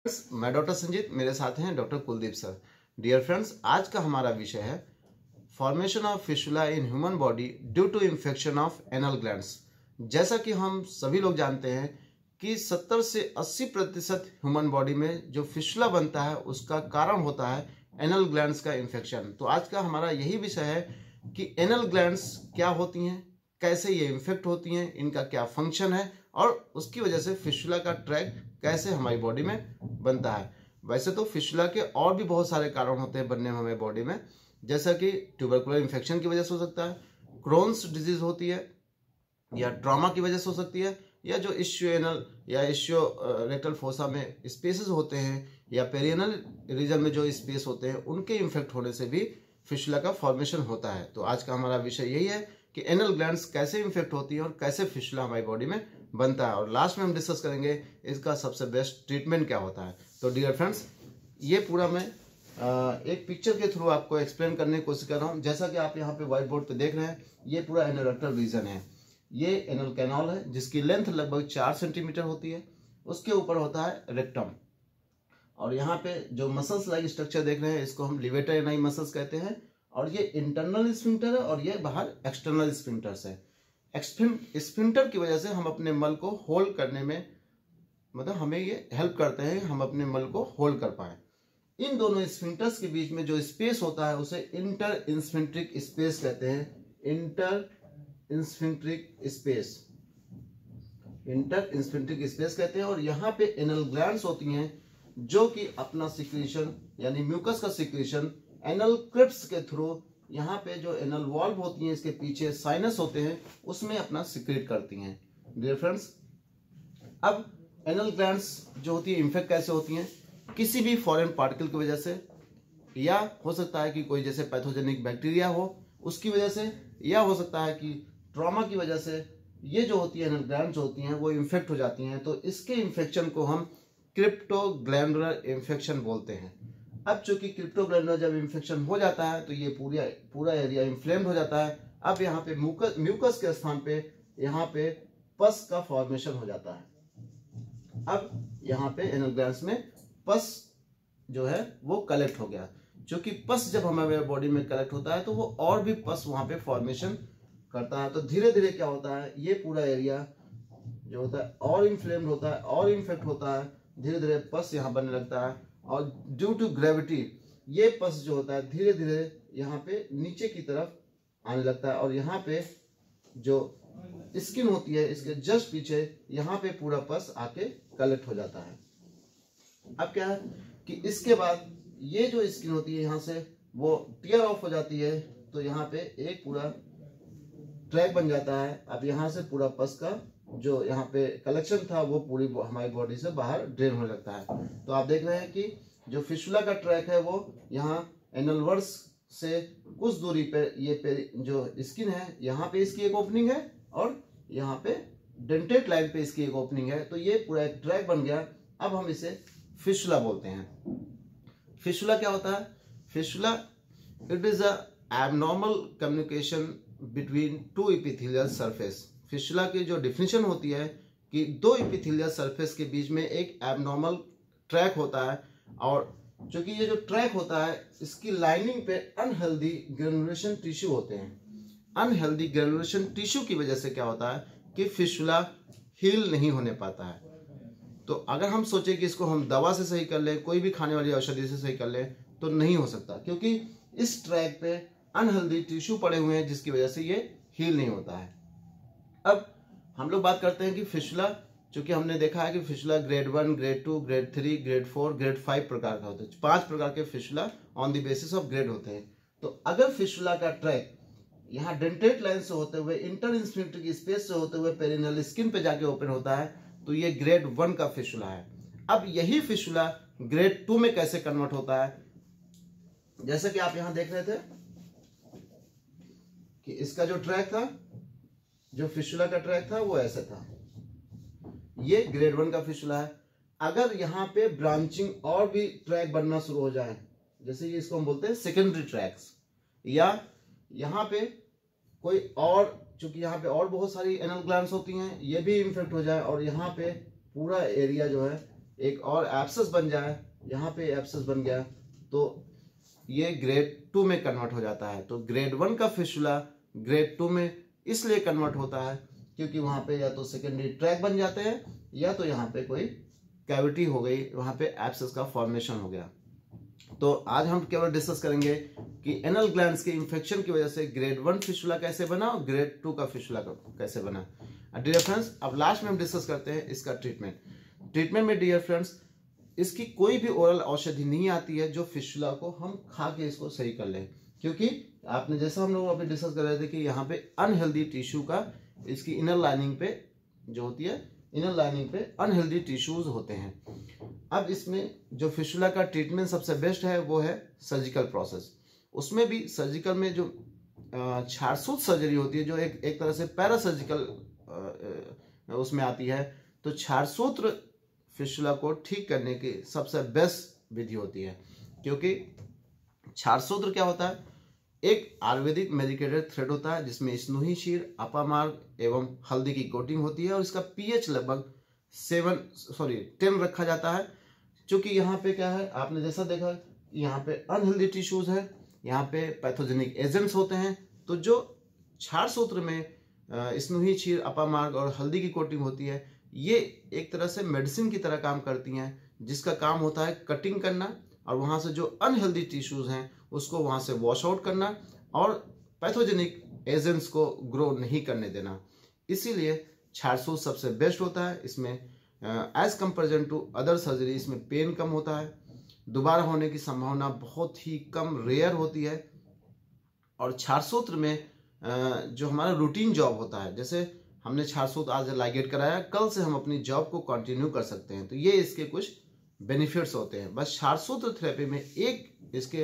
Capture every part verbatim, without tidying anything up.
मैं डॉक्टर संजीत, मेरे साथ हैं doctor Kuldeep sir. Dear friends, आज का हमारा विषय है formation of fistula in human body due to infection of anal glands. जैसा कि हम सभी लोग जानते हैं कि सत्तर से अस्सी प्रतिशत ह्यूमन बॉडी में जो फिस्टुला बनता है उसका कारण होता है एनल ग्लैंड्स का इन्फेक्शन। तो आज का हमारा यही विषय है कि एनल ग्लैंड्स क्या होती हैं, कैसे ये इन्फेक्ट होती हैं, इनका क्या फंक्शन है और उसकी वजह से फिस्टुला का ट्रैक कैसे हमारी बॉडी में बनता है। वैसे तो फिस्टुला के और भी बहुत सारे कारण होते हैं बनने में हमारे बॉडी में, जैसा कि ट्यूबरकुलर इन्फेक्शन की वजह से हो सकता है, क्रोन्स डिजीज होती है, या ट्रॉमा की वजह से हो सकती है, या जो इश्यूएनल या इश्यो रेक्टल फोसा में स्पेसेस होते हैं या पेरियनल रीजन में जो स्पेस होते हैं उनके इन्फेक्ट होने से भी फिस्टुला का फॉर्मेशन होता है। तो आज का हमारा विषय यही है कि एनल ग्लैंड्स कैसे इन्फेक्ट होती है और कैसे फिस्टुला हमारी बॉडी में बनता है, और लास्ट में हम डिस्कस करेंगे इसका सबसे बेस्ट ट्रीटमेंट क्या होता है। तो डियर फ्रेंड्स, ये पूरा मैं एक पिक्चर के थ्रू आपको एक्सप्लेन करने की कोशिश कर रहा हूँ। जैसा कि आप यहाँ पे व्हाइट बोर्ड पे देख रहे हैं, ये पूरा एनल रेक्टल रीजन है। ये एनल कैनाल है जिसकी लेंथ लगभग चार सेंटीमीटर होती है। उसके ऊपर होता है रेक्टम, और यहाँ पे जो मसल्स लाइक स्ट्रक्चर देख रहे हैं इसको हम लिवेटर एनाई मसल्स कहते हैं, और ये इंटरनल स्फिंक्टर है और ये बाहर एक्सटर्नल स्फिंक्टर्स है। स्फिंक्टर की वजह से हम अपने मल को होल्ड करने में, मतलब हमें ये हेल्प करते हैं हम अपने मल को होल्ड कर पाए। इन दोनों स्फिंक्टर्स के बीच में जो स्पेस होता है उसे इंटर इंस्फिंक्ट्रिक स्पेस कहते हैं। Intersphincteric space intersphincteric space कहते हैं। और यहाँ पे एनल ग्लैंड्स होती हैं जो कि अपना सिक्रीशन यानी म्यूकस का सिक्रीशन एनल क्रिप्स के थ्रू, यहाँ पे जो एनल वॉल्व होती हैं इसके पीछे साइनस होते हैं उसमें अपना सिक्रेट करती हैं। डियर फ्रेंड्स, अब एनल ग्लैंड्स जो होती है इन्फेक्ट कैसे होती हैं? किसी भी फॉरेन पार्टिकल की वजह से, या हो सकता है कि कोई जैसे पैथोजेनिक बैक्टीरिया हो उसकी वजह से, या हो सकता है कि ट्रॉमा की वजह से ये जो होती है एनल ग्लैंड्स होती हैं वो इन्फेक्ट हो जाती हैं। तो इसके इन्फेक्शन को हम क्रिप्टोग्लैंडुलर इन्फेक्शन बोलते हैं। अब चूंकि क्रिप्टोग्लैंडुलर जब इन्फेक्शन हो जाता है तो ये पूरा पूरा एरिया इन्फ्लेम्ड हो जाता है। अब यहाँ पे म्यूकस म्यूकस के स्थान पे यहाँ पे पस का फॉर्मेशन हो जाता है। अब यहाँ पे एनल ग्लैंड्स में पस जो है वो कलेक्ट हो गया। क्योंकि पस जब हमारे बॉडी में कलेक्ट होता है तो वो और भी पस वहां पे फॉर्मेशन करता है। तो धीरे धीरे क्या होता है, ये पूरा एरिया जो होता है और इन्फ्लेम्ड होता है और इन्फेक्ट होता है, धीरे धीरे पस यहाँ बनने लगता है। और ड्यू टू ग्रेविटी ये पस जो होता है धीरे धीरे यहाँ पे नीचे की तरफ आने लगता है, और यहाँ पे जो स्किन होती है इसके जस्ट पीछे यहाँ पे पूरा पस आके कलेक्ट हो जाता है। अब क्या है कि इसके बाद ये जो स्किन होती है यहाँ से वो टियर ऑफ हो जाती है, तो यहाँ पे एक पूरा ट्रैक बन जाता है। अब यहाँ से पूरा पस का जो यहाँ पे कलेक्शन था वो पूरी हमारी बॉडी से बाहर ड्रेन होने लगता है। तो आप देख रहे हैं कि जो फिस्टुला का ट्रैक है वो यहाँ एनलवर्स से कुछ दूरी पे ये पे जो स्किन है यहाँ पे इसकी एक ओपनिंग है, और यहाँ पे डेंटेट लाइन पे इसकी एक ओपनिंग है। तो ये पूरा एक ट्रैक बन गया। अब हम इसे फिस्टुला बोलते हैं। फिस्टुला क्या होता है? Fistula it is a abnormal communication between two epithelial surface. Fistula की जो डिफिनेशन होती है कि दो एपिथेलियल सरफेस के बीच में एक एबनॉर्मल ट्रैक होता है, और क्योंकि ये जो ट्रैक होता है इसकी लाइनिंग पे अनहेल्दी ग्रेनुलेशन टिश्यू होते हैं। अनहेल्दी ग्रेनुलेशन टिश्यू की वजह से क्या होता है कि फिस्टुला हील नहीं होने पाता है। तो अगर हम सोचे कि इसको हम दवा से सही कर ले, कोई भी खाने वाली औषधि से सही कर ले, तो नहीं हो सकता, क्योंकि इस ट्रैक पे अनहेल्दी टिश्यू पड़े हुए हैं जिसकी वजह से ये हील नहीं होता है। अब हम लोग बात करते हैं कि फिस्टुला, चूंकि हमने देखा है कि fistula grade one, grade two, grade three, grade four, grade five प्रकार का होता है। पांच प्रकार के fistula on the basis of grade होते हैं। तो अगर फिस्टुला का ट्रैक यहाँ डेंटेट लाइन से होते हुए इंटर इंस्फिंक्ट्रिक स्पेस से होते हुए पेरिनल स्किन पे जाके ओपन होता है तो ये ग्रेड वन का फिस्टुला है। अब यही फिस्टुला ग्रेड टू में कैसे कन्वर्ट होता है? जैसे कि आप यहां देख रहे थे कि इसका जो ट्रैक था, जो फिस्टुला का ट्रैक था वो ऐसे था। ये ग्रेड वन का फिस्टुला है। अगर यहाँ पे ब्रांचिंग और भी ट्रैक बनना शुरू हो जाए, जैसे ये इसको हम बोलते हैं सेकेंडरी ट्रैक्स, या यहाँ पे कोई और, चूंकि यहाँ पे और बहुत सारी एनल ग्लैंड्स होती हैं, ये भी इन्फेक्ट हो जाए और यहाँ पे पूरा एरिया जो है एक और एब्सेस बन जाए, यहाँ पे एब्सेस बन गया, तो ये ग्रेड टू में कन्वर्ट हो जाता है। तो ग्रेड वन का फिस्टुला ग्रेड टू में इसलिए कन्वर्ट होता है क्योंकि वहाँ पे या तो सेकेंडरी ट्रैक बन जाते हैं या तो यहाँ पे कोई कैविटी हो गई, वहाँ पे एब्सेस का फॉर्मेशन हो गया। तो आज हम केवल डिस्कस करेंगे कि एनल ग्लैंड्स के इन्फेक्शन की वजह से ग्रेड वन फिस्टुला कैसे बना और ग्रेड टू का फिस्टुला कैसे बना। डियर फ्रेंड्स, अब लास्ट में हम डिस्कस करते हैं इसका ट्रीटमेंट। ट्रीटमेंट में डियर फ्रेंड्स, इसकी कोई भी ओरल औषधि नहीं आती है जो फिस्टुला को हम खा के इसको सही कर लें, क्योंकि आपने जैसा हम लोग अभी डिस्कस कर रहे थे कि यहाँ पे अनहेल्दी टिश्यू का इसकी इनर लाइनिंग पे जो होती है, इनर लाइनिंग पे अनहेल्दी टिश्यूज होते हैं। अब इसमें जो फिस्टुला का ट्रीटमेंट सबसे बेस्ट है वो है सर्जिकल प्रोसेस। उसमें भी सर्जिकल में जो छारसूत सर्जरी होती है, जो एक एक तरह से पैरासर्जिकल उसमें आती है, तो छारसूत्र फिस्टुला को ठीक करने की सबसे बेस्ट विधि होती है। क्योंकि छारसूत्र क्या होता है, एक आयुर्वेदिक मेडिकेटेड थ्रेड होता है जिसमें स्नूही शीर, अपामार्ग एवं हल्दी की कोटिंग होती है और इसका पीएच लगभग सेवन सॉरी टेन रखा जाता है। क्योंकि यहाँ पे क्या है, आपने जैसा देखा यहाँ पे अनहेल्दी टिश्यूज है, यहाँ पे पैथोजेनिक एजेंट्स होते हैं। तो जो छारसूत्र में स्नूही शीर, अपामार्ग और हल्दी की कोटिंग होती है, ये एक तरह से मेडिसिन की तरह काम करती हैं, जिसका काम होता है कटिंग करना और वहाँ से जो अनहेल्दी टिश्यूज हैं उसको वहाँ से वॉश आउट करना और पैथोजेनिक एजेंट्स को ग्रो नहीं करने देना। इसीलिए छारसूत्र सबसे बेस्ट होता है। इसमें as comparison to other surgery इसमें पेन कम होता है, दोबारा होने की संभावना बहुत ही कम रेयर होती है। और छारसूत्र में uh, जो हमारा रूटीन जॉब होता है, जैसे हमने छारसूत्र आज लाइगेट कराया, कल से हम अपनी जॉब को कंटिन्यू कर सकते हैं। तो ये इसके कुछ बेनिफिट्स होते हैं। बस छारसूत्र थेरेपी में एक इसके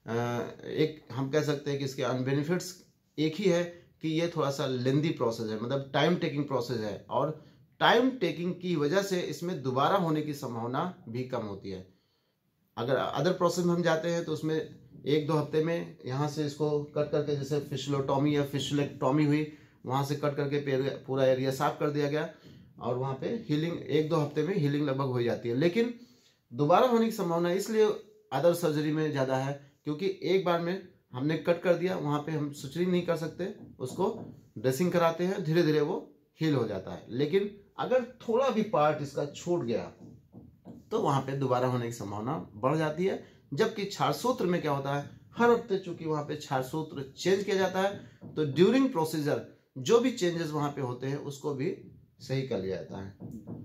एक हम कह सकते हैं कि इसके अनबेनिफिट्स एक ही है कि ये थोड़ा सा लेंदी प्रोसेस है, मतलब टाइम टेकिंग प्रोसेस है, और टाइम टेकिंग की वजह से इसमें दोबारा होने की संभावना भी कम होती है। अगर अदर प्रोसेस में हम जाते हैं तो उसमें एक दो हफ्ते में यहाँ से इसको कट करके, जैसे फिस्टुलोटॉमी या फिस्टुलेक्टॉमी हुई, वहाँ से कट करके पूरा एरिया साफ कर दिया गया और वहाँ पे हीलिंग एक दो हफ्ते में हीलिंग लगभग हो जाती है। लेकिन दोबारा होने की संभावना इसलिए अदर सर्जरी में ज़्यादा है क्योंकि एक बार में हमने कट कर दिया, वहाँ पे हम सुचरिंग नहीं कर सकते, उसको ड्रेसिंग कराते हैं, धीरे धीरे वो हील हो जाता है। लेकिन अगर थोड़ा भी पार्ट इसका छूट गया तो वहाँ पे दोबारा होने की संभावना बढ़ जाती है। जबकि छारसूत्र में क्या होता है, हर हफ्ते चूंकि वहाँ पे छारसूत्र चेंज किया जाता है तो ड्यूरिंग प्रोसीजर जो भी चेंजेस वहाँ पे होते हैं उसको भी सही कर लिया जाता है।